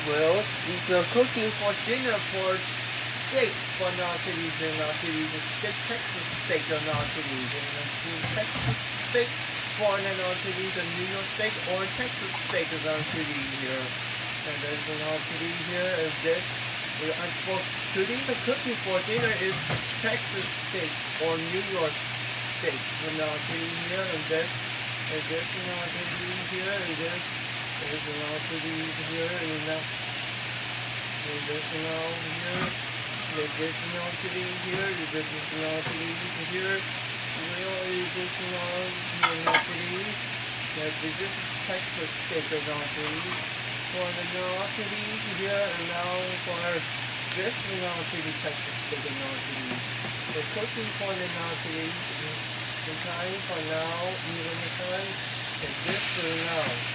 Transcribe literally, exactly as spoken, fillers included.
Well, it's uh, cooking for dinner for steak for Nautilus and Nautilus, steak, Texas steak or Nautilus, and Texas steak for the Nautilus, and New York steak or Texas steak is Nautilus here. And there's an Nautilus here, and this, and for today the cooking for dinner is Texas steak or New York steak. The Nautilus here, and this, and this Nautilus here, and this. There's an Nautilus here, and now, and there's an Nautilus here, and there's an Nautilus here, and there's an Nautilus here, well, there's an Nautilus, and this is Texas steak of Nautilus, for the Nautilus here, and now for this Nautilus, Texas steak of Nautilus. The cooking for the Nautilus, the time for now, even the time, and this for now.